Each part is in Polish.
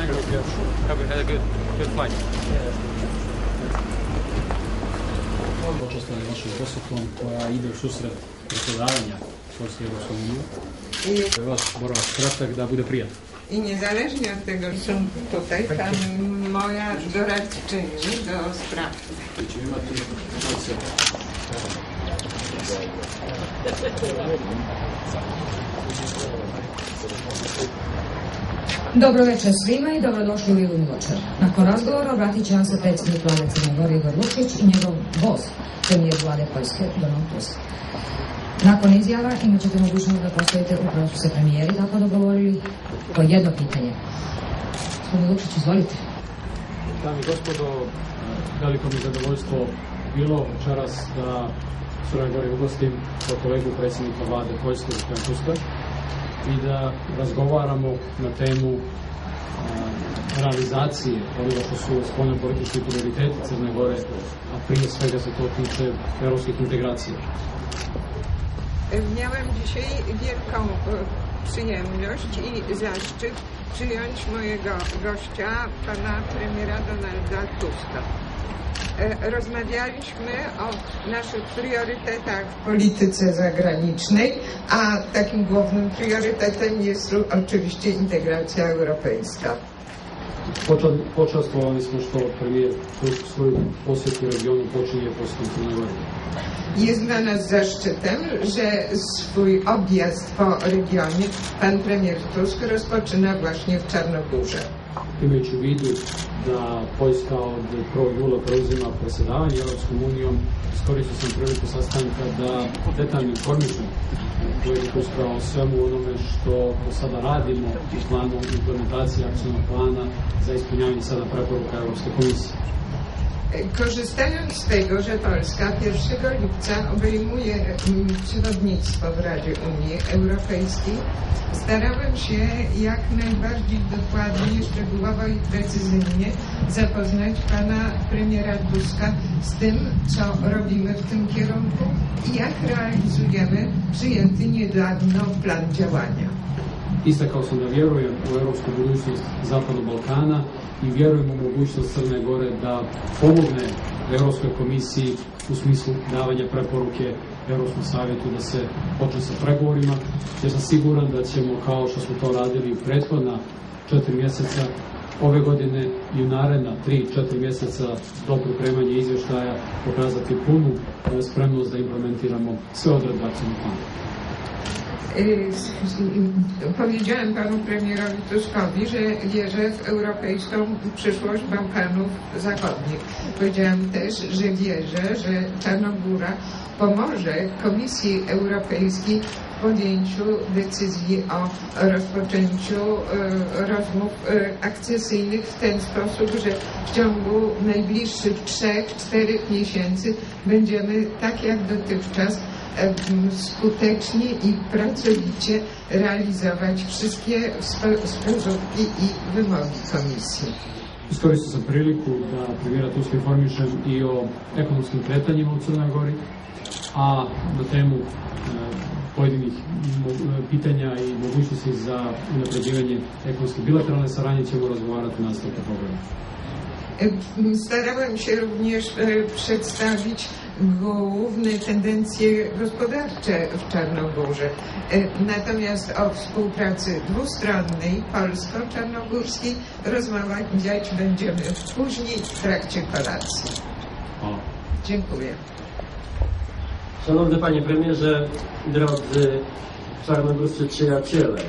Have a good flight. Počastvovali vašom posetom koja ide u susret predsjedavanja Poljske Europską Unią. Vaš boravak kratak da bude prijatno. I niezależnie od tego, że są tutaj, pan moja doradczyni do spraw. Dobro večer svima i dobrodošli u Livni večer. Nakon razgovora obratit će vam se predsjednik vlade Crne Gore Igor Lukšić i njegov voz, premijer vlade Poljske Donald Tusk. Nakon izjava imat ćete mogućnost da postavite, upravo su se premijeri tako dogovorili, po jedno pitanje. Gospodin Lukšić, izvolite. Dame i gospodo, veliko mi zadovoljstvo bilo večeras da u Crnoj Gori ugostim svoj kolegu predsjednika vlade Poljske gospodina Tuska i da razgovaramo na temu realizacije onoga što su spoljnopolitički prioriteti Crne Gore, a prije svega se to tiče europskih integracija. Miałem dzisiaj wielką przyjemność i zaszczyt przyjąć mojego gościa, pana premiera Donalda Tuska. Rozmawialiśmy o naszych priorytetach w polityce zagranicznej, a takim głównym priorytetem jest oczywiście integracja europejska. Počastvovali smo što premijer Tusk svoju posjetu regionu počinje posjetom Crnoj Gori. Jest dla nas zaszczytem, że swój objazd po regionie pan premier Tusk rozpoczyna właśnie w Czarnogórze. Imajući u vidu da Poljska od 1. jula preuzima predsjedavanje Europskom unijom, iskoristio sam priliku sastanka da detaljno informišem kolegu Tuska o svemu onome što do sada radimo u planu implementacije akcijnog plana za ispunjavanje sada preporuka Europske komisije. Korzystając z tego, że Polska 1 lipca obejmuje przewodnictwo w Radzie Unii Europejskiej, starałem się jak najbardziej dokładnie, szczegółowo i precyzyjnie zapoznać pana premiera Tuska z tym, co robimy w tym kierunku i jak realizujemy przyjęty niedawno plan działania. Istakao sam da vjerujem u europsku budućnost Zapadnog Balkana i vjerujem u mogućnost Crne Gore da pomogne Europskoj komisiji u smislu davanja preporuke Europskom savjetu da se počne sa pregovorima, jer sam siguran da ćemo, kao što smo to radili u prethodna 4 mjeseca, ove godine i u naredna 3-4 mjeseca do pripremanja izvještaja pokazati punu spremnost da implementiramo sve odredbe akcijnog plana. Powiedziałem panu premierowi Tuskowi, że wierzę w europejską przyszłość Bałkanów Zachodnich. Powiedziałem też, że wierzę, że Czarnogóra pomoże Komisji Europejskiej w podjęciu decyzji o rozpoczęciu rozmów akcesyjnych w ten sposób, że w ciągu najbliższych 3-4 miesięcy będziemy, tak jak dotychczas, skutecznie i pracowicie realizować wszystkie wskazówki i wymogi Komisji. Iskoristio sam priliku da premijera Tuska informišem i o ekonomskim kretanjima u Crnoj Gori, a na temu pojedinih pitanja i mogućnosti za unapređivanje ekonomske bilateralne saradnje ćemo razgovarati na nastavku programa. Starałem się również przedstawić główne tendencje gospodarcze w Czarnogórze. Natomiast o współpracy dwustronnej polsko-czarnogórskiej rozmawiać będziemy później w trakcie kolacji. Dziękuję. Szanowny Panie Premierze, drodzy czarnogórscy przyjaciele.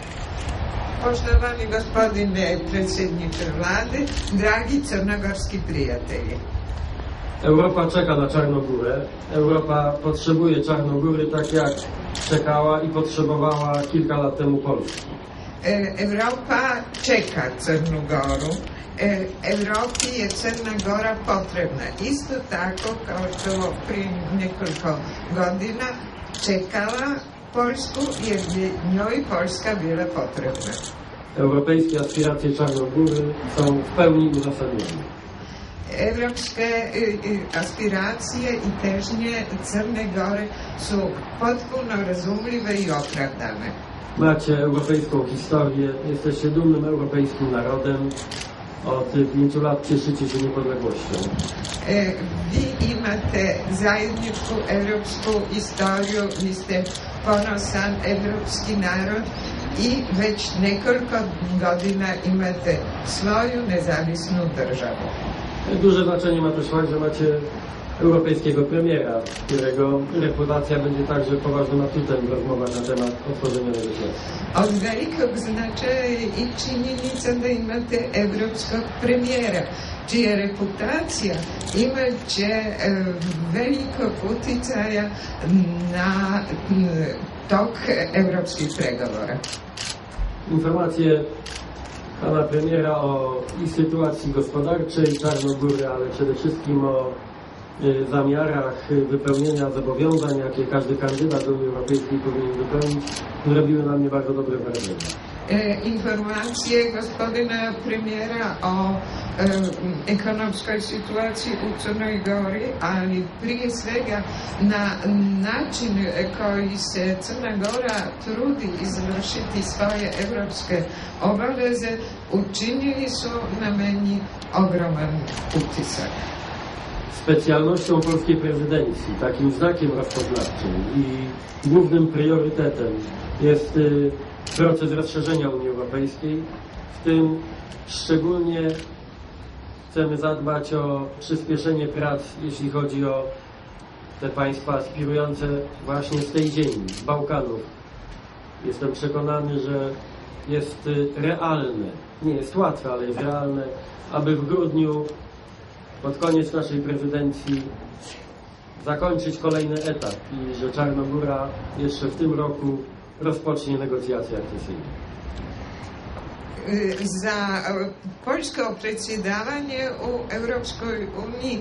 Poštovani gospodine predsjedniče vlade, dragi crnogorski prijatelji. Europa czeka na Czarnogórę. Europa potrzebuje Czarnogóry tak jak czekała i potrzebowała kilka lat temu Polski. Europa čeka Crnu Goru. Europi je Crna Gora potrebna. Isto tako kao što prije nekoliko godina čekala Polsku, jer je njoj Polska bila potrebna. Europejskie aspiracje Czarnogóry są w pełni uzasadnione. Europske aspiracije i težnje Crne Gore su potpuno razumljive i opravdane. Macie europejską historię, jesteście dumnym europejskim narodem. Od 5 lat cieszycie się niepodległością. Vi imate zajedničku europsku istoriju, vi ste ponosan europski narod i već nekoliko godina imate svoju nezavisnu državu. Duże znaczenie ma też fakt, że macie europejskiego premiera, którego reputacja będzie także poważnym atutem w rozmowach na temat otworzenia negocjacji. Od velikog značaja je i činjenica da imate evropskog premijera, čija reputacija imat će velikog uticaja na tok evropskih pregovora. Informacje pana premiera o i sytuacji gospodarczej Czarnogóry, ale przede wszystkim o zamiarach wypełnienia zobowiązań, jakie każdy kandydat do Unii Europejskiej powinien wypełnić, robiły na mnie bardzo dobre wrażenie. Informacije gospodina premijera o ekonomskoj situaciji u Crnoj Gori, ali prije svega na način koji se Crna Gora trudi izvršiti svoje evropske obaveze, učinili su na meni ogroman utisak. Specjalnością polskiej prezydencji, takim znakiem rozpoznawczym i głównym priorytetem jest proces rozszerzenia Unii Europejskiej. W tym szczególnie chcemy zadbać o przyspieszenie prac, jeśli chodzi o te państwa aspirujące właśnie z tej ziemi, z Bałkanów. Jestem przekonany, że jest realne, nie jest łatwe, ale jest realne, aby w grudniu pod koniec naszej prezydencji zakończyć kolejny etap i że Czarnogóra jeszcze w tym roku rozpocznie negocjacje akcesyjne. Za poljsko predsjedavanje u Europskoj uniji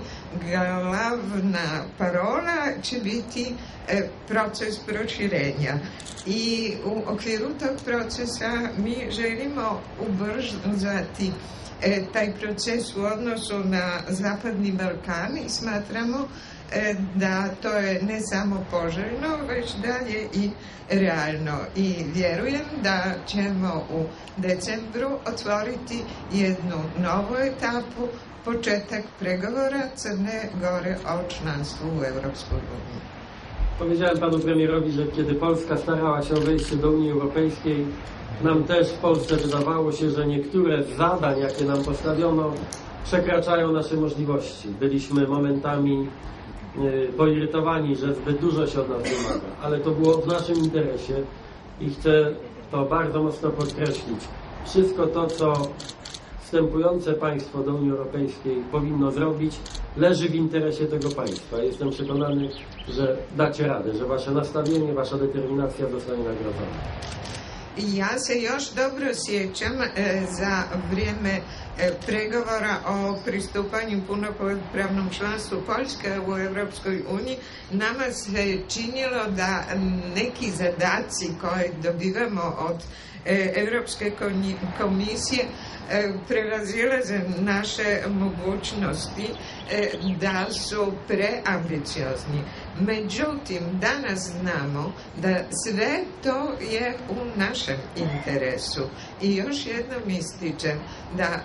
glavna parola će biti proces proširenja. I u okviru tog procesa mi želimo ubrzati taj proces u odnosu na Zapadni Balkan i smatramo da to je ne samo poželjno, već dalje i realno. I vjerujem da ćemo u decembru otvoriti jednu novu etapu, početak pregovora Crne Gore o članstvu u Europskoj unii. Powiedziałem panu premierowi, że kiedy Polska starała się o wejście do Unii Europejskiej, nam też w Polsce wydawało się, że niektóre z zadań, jakie nam postawiono, przekraczają nasze możliwości. Byliśmy momentami poirytowani, że zbyt dużo się od nas wymaga, ale to było w naszym interesie i chcę to bardzo mocno podkreślić. Wszystko to, co wstępujące państwo do Unii Europejskiej powinno zrobić, leży w interesie tego państwa. Jestem przekonany, że dacie radę, że wasze nastawienie, wasza determinacja zostanie nagrodzona. Ja se još dobro sjećam za vrijeme pregovora o pristupanju punopravnom članstvu Poljske u Europskoj uniji. Nama se činilo da neki zadaci koje dobivamo od Europske komisije prevazilaze naše mogućnosti, da su preambiciozni. Međutim, danas znamo da sve to je u našem interesu. I još jednom ističem da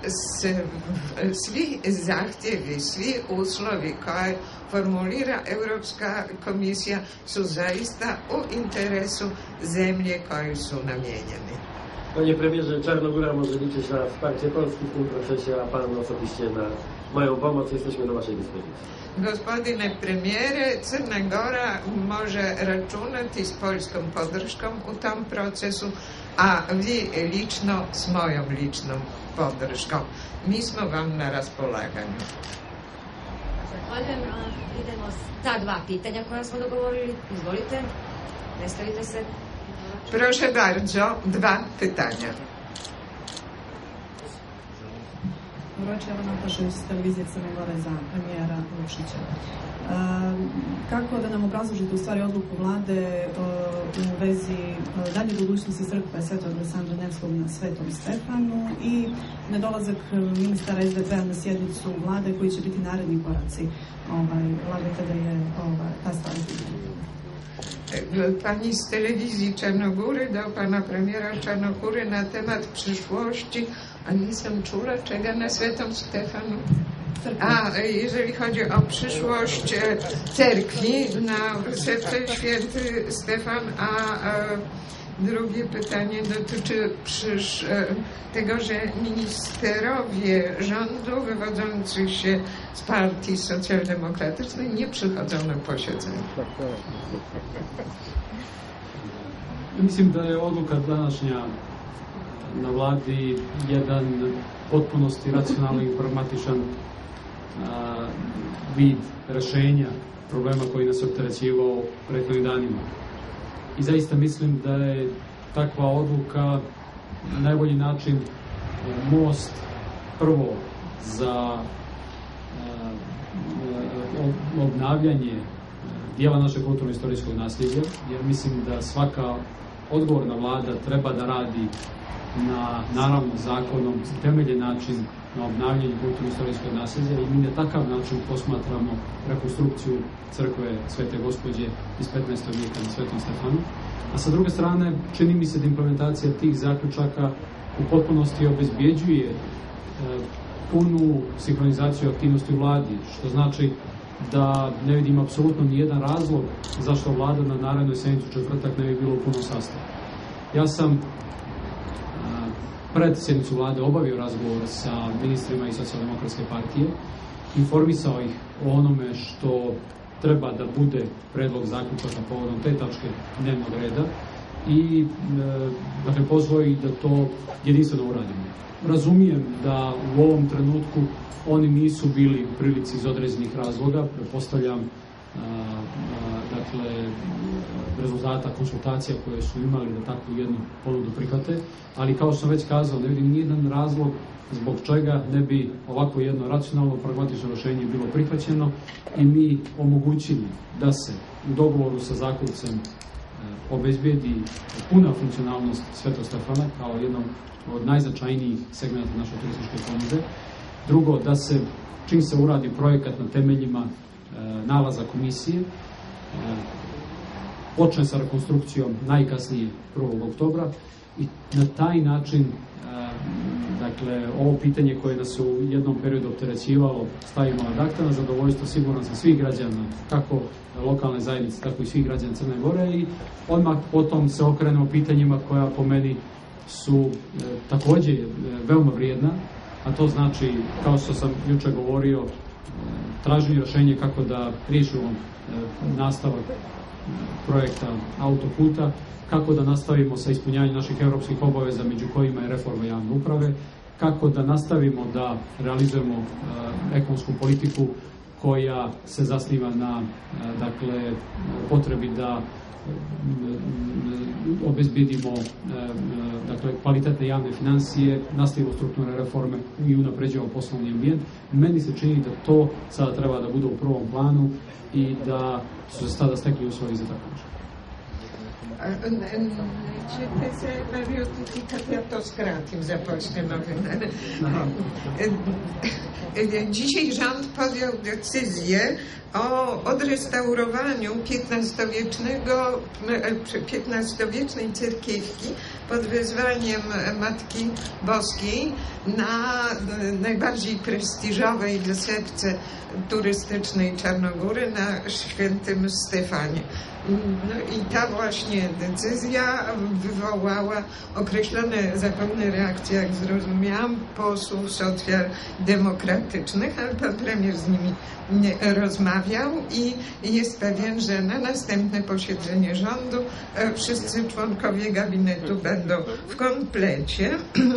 svi zahtjevi, svi uslovi koje formulira Europska komisija su zaista u interesu zemlje koje su namijenjeni. Panie premierze, Czarnogóra może liczyć na wsparcie Polski w tym procesie, a pan osobiście na moją pomoc. Jesteśmy do waszej dyspozycji. Gospodine premijere, Crna Gora može računati s poljskom podrškom u tom procesu, a vi lično s mojom ličnom podrškom. Mi smo vam na raspolaganju. Zahvaljujem. Idemo ta dva pitanja koja smo dogovorili. Izvolite, predstavite se. Proszę bardzo, dva pytania. Uročeva Nataša iz televizije Crne Gore za premijera Vučića. Kako da nam obrazložite u stvari odluku vlade u vezi dalje budućnosti crkve Svetog Aleksandra Nevskog na Svetom Stefanu i nedolazak ministara SDP-a na sjednicu vlade koji će biti naredni koraci vlade kada je ta stvar. pani z telewizji Czarnogóry do pana premiera Czarnogóry na temat przyszłości, a nisam czula czego na Svetом Stefanu. A jeżeli chodzi o przyszłość cerkwi na Wysepce Święty Stefan, a drugie pytanie dotyczy tego, że ministrowie rządu wywodzących się z partii socjaldemokratycznej nie przychodzą na posiedzenie. Mislim da je odluka današnja na vladi jedan potpunosti racionalni i pragmatičan vid rešenja problema koji nas opterećivao prethodnih danima. I zaista mislim da je takva odluka na najbolji način most prvo za obnavljanje dijela našeg kulturno-istorijskog nasljeđa, jer mislim da svaka odgovorna vlada treba da radi na, naravno, zakonom temeljen način na obnavljanju kulturno-istorijskog nasljeđa i mi na takav način posmatramo rekonstrukciju crkve Svete Gospođe iz 15. vijeka na Svetom Stefanu. A sa druge strane, čini mi se da implementacija tih zaključaka u potpunosti obezbjeđuje punu sinhronizaciju aktivnosti u vladi, što znači da ne vidim apsolutno nijedan razlog zašto vlada na narednoj sednici u četvrtak ne bi bilo u punom sastavu. Ja sam pred sednicu vlade obavio razgovor sa ministrima iz Socijaldemokratske partije, informisao ih o onome što treba da bude predlog zaključaka povodom te tačke dnevnog reda i dakle, pozvao ih da to jedinstveno uradimo. Razumijem da u ovom trenutku oni nisu bili u prilici iz određenih razloga, pretpostavljam dakle, rezultata konsultacija koje su imali da takvu jednu ponudu prihvate, ali kao što sam već kazao, ne vidim nijedan razlog zbog čega ne bi ovako jedno racionalno, pragmatično rješenje bilo prihvaćeno i mi omogućili da se u dogovoru sa zakupcem obezbijedi puna funkcionalnost Svetog Stefana kao jednom od najznačajnijih segmenta naše turističke ponude. Drugo, da se, čim se uradi projekat na temeljima nalaza komisije, počne sa rekonstrukcijom najkasnije 1. oktobra i na taj način dakle, ovo pitanje koje nas u jednom periodu opterećivalo stavimo ad acta na zadovoljstvo siguran sam svih građana, kako lokalne zajednice, tako i svih građana Crne Gore i odmah potom se okrenemo pitanjima koja po meni su također veoma vrijedna, a to znači, kao što sam juče govorio, traženje rješenje kako da riješimo nastavak projekta autoputa, kako da nastavimo sa ispunjavanjem naših europskih obaveza, među kojima je reforma javne uprave, kako da nastavimo da realizujemo ekonomsku politiku koja se zasniva na dakle, potrebi da obezbedimo dakle, kvalitetne javne financije, nastavimo strukturne reforme i unapređujemo poslovni ambijent. Meni se čini da to sada treba da bude u prvom planu i da su se sada stekli uslovi za tako nešto. Nećete se naljutiti kad ja to skratim za polskie nowiny. Dzisiaj rząd podjął decyzję o odrestaurowaniu XV-wiecznej cerkiewki pod wezwaniem Matki Boskiej na najbardziej prestiżowej wysepce turystycznej Czarnogóry na Świętym Stefanie. No i ta właśnie decyzja wywołała określone zapewne reakcje, jak zrozumiałam, posłów socjaldemokratycznych, ale pan premier z nimi rozmawiał i jest pewien, że na następne posiedzenie rządu wszyscy członkowie gabinetu będą w komplecie.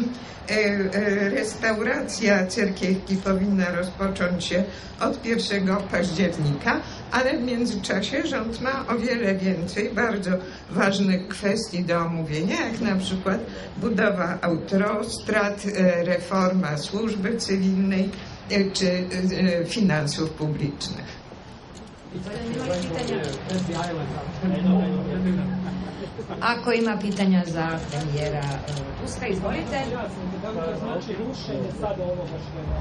Restauracja cerkiewki powinna rozpocząć się od 1 października, ale w międzyczasie rząd ma o wiele więcej bardzo ważnych kwestii do omówienia, jak na przykład budowa autostrad, reforma służby cywilnej czy finansów publicznych. Ako ima pitanja za premijera Tuska, izvolite. Znači, rušenje sada ovoga što je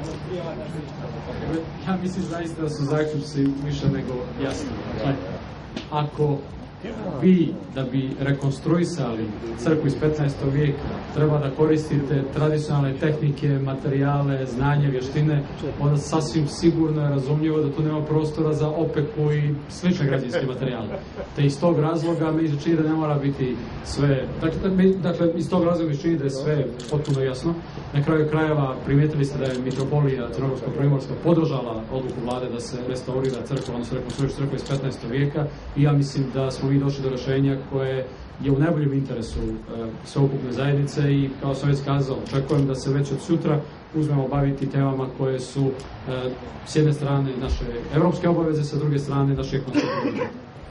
Ja mislim zaista da su zaključci više nego jasni. Dakle, ako vi, da bi rekonstruisali crkvu iz 15. vijeka, treba da koristite tradicionalne tehnike, materijale, znanje, vještine, onda sasvim sigurno je razumljivo da tu nema prostora za opeku i slične građevinske materijale. Te iz tog razloga mi se čini da ne mora biti sve, dakle iz tog razloga mi se čini da je sve potpuno jasno. Na kraju krajeva primijetili ste da je mitropolija Crnogorsko-primorska podržala odluku vlade da se restaurira crkva, odnosno rekonstruiše crkva iz 15. vijeka i ja mislim da smo mi došli do rješenja koje je u najboljem interesu sveukupne zajednice i kao sam već kazao, očekujem da se već od sutra uzmemo baviti temama koje su s jedne strane naše evropske obaveze, sa drugie strane nasze konstytucje.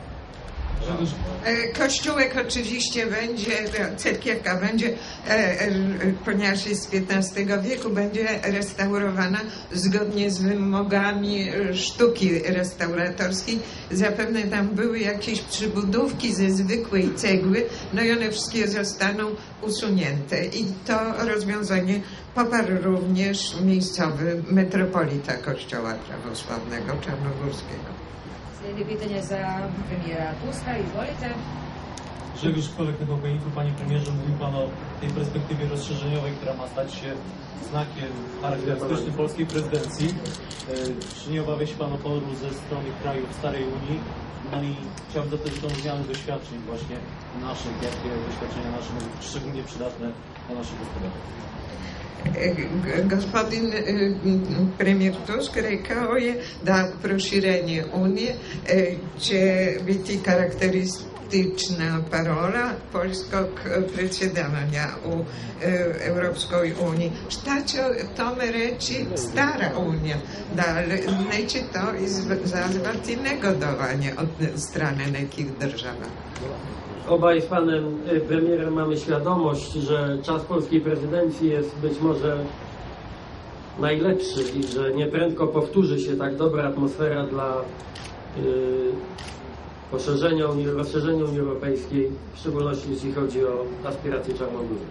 Kościółek oczywiście będzie, cerkiewka będzie, ponieważ jest z XV wieku, będzie restaurowana zgodnie z wymogami sztuki restauratorskiej. Zapewne tam były jakieś przybudówki ze zwykłej cegły, no i one wszystkie zostaną usunięte. I to rozwiązanie poparł również miejscowy metropolita Kościoła Prawosławnego Czarnogórskiego. Slijedi pitanje za premijera Tuska. Izvolite. Grzegorz Kolek, TVP-Info. Panie premierze, mówił Pan o tej perspektywie rozszerzeniowej, która ma stać się znakiem charakterystycznym polskiej prezydencji. Czy nie obawia się Pan o powrót ze strony krajów starej Unii? No i chciałbym zapytać o zmianę doświadczeń właśnie naszych, jakie doświadczenia nasze mogą być szczególnie przydatne dla naszej gospodarki. Gospodin premijer Tusk rekao je da proširenje Unije će biti karakteristična parola poljskog predsjedavanja u Europskoj uniji. Šta će tome reći stara Unija? Da neće to izazvati negodovanje od strane nekih država? Obaj z panem premierem mamy świadomość, że czas polskiej prezydencji jest być może najlepszy i że nieprędko powtórzy się tak dobra atmosfera dla rozszerzenia Unii Europejskiej, w szczególności jeśli chodzi o aspiracje Czarnogóry.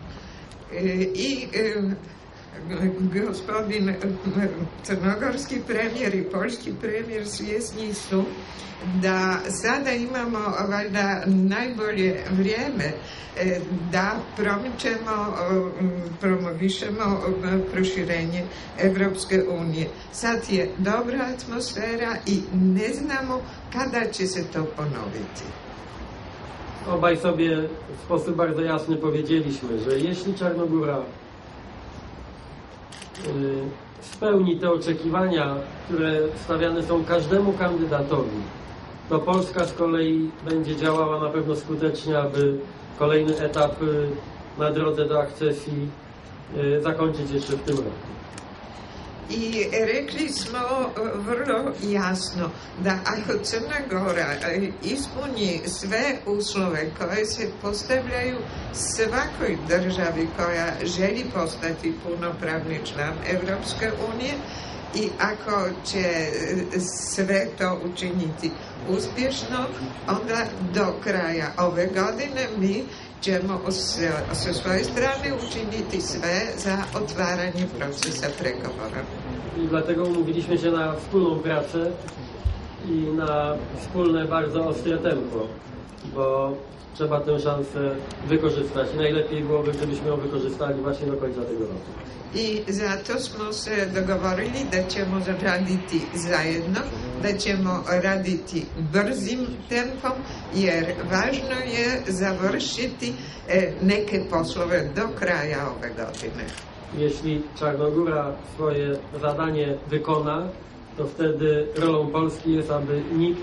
Gospodin crnogorski premijer i poljski premijer svjesni su da sada imamo valjda najbolje vrijeme da promovišemo proširenje Evropske unije. Sad je dobra atmosfera i ne znamo kada će se to ponoviti. Obaj sobie w sposób bardzo jasny powiedzieliśmy, że jeśli Czarnogóra spełni te oczekiwania, które stawiane są każdemu kandydatowi, to Polska z kolei będzie działała na pewno skutecznie, aby kolejny etap na drodze do akcesji zakończyć jeszcze w tym roku. I rekli smo vrlo jasno da ako Crna Gora ispuni sve uslove koje se postavljaju svakoj državi koja želi postati punopravni član Europske unije i ako će sve to učiniti uspješno, onda do kraja ove godine mi ćemo sa svoje strane učiniti sve za otvaranie procesa pregovora. I dlatego umówiliśmy się na wspólną pracę i na wspólne, bardzo ostre tempo, bo trzeba tę szansę wykorzystać. I najlepiej byłoby, gdybyśmy ją wykorzystali właśnie do końca tego roku. I zato smo se dogovorili da ćemo raditi zajedno, da ćemo raditi brzim tempom, jer važno je završiti neke poslove do kraja ove godine. Jeśli Czarnogóra swoje zadanie wykona, to wtedy rolą Polski jest, aby nikt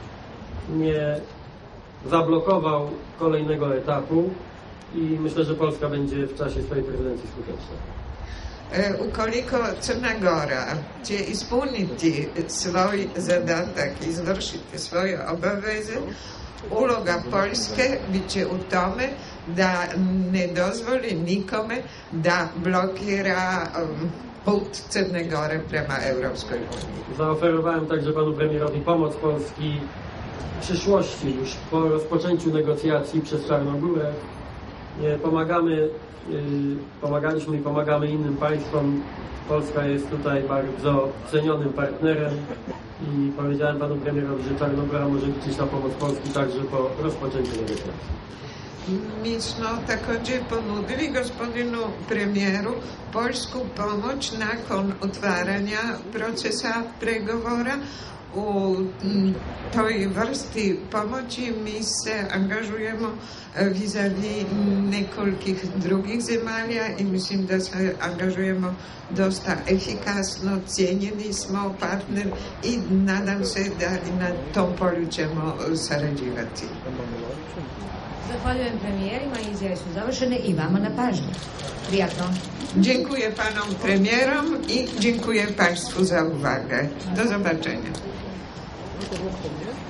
nie zablokował kolejnego etapu i myślę, że Polska będzie w czasie swojej prezydencji skuteczna. Ukoliko Crna Gora će ispuniti svoj zadatak, izvršiti svoje obaveze, uloga Poljske bit će u tome da ne dozvoli nikome da blokira put Crne Gore prema Europskoj unii. Zaoferowałem także panu premierowi pomoc Polski w przyszłości, już po rozpoczęciu negocjacji przez Czarnogórę. Pomagaliśmy i pomagamy innym państwom Polska jest tutaj bardzo cenionym partnerem i powiedziałem panu premierowi, że Czarnogora może liczyć na pomoc Polski także po rozpoczęciu negocjacji. Mi smo također ponudili gospodinu premijeru poljsku pomoć nakon otvaranja procesa pregovora. U toj vrsti pomoći mi se angažujemo vis-a-vis nekolikih drugih zemalja i mislim da se angažujemo dosta efikasno, cijenjeni smo partner i nadam se da i na tom polju ćemo sarađivati. Zahvaljujem premijerima, izjave su završene i vama na pažnji. Prijatno. Dziękuję panom premierom i dziękuję państwu za uwagę. Do zobaczenia.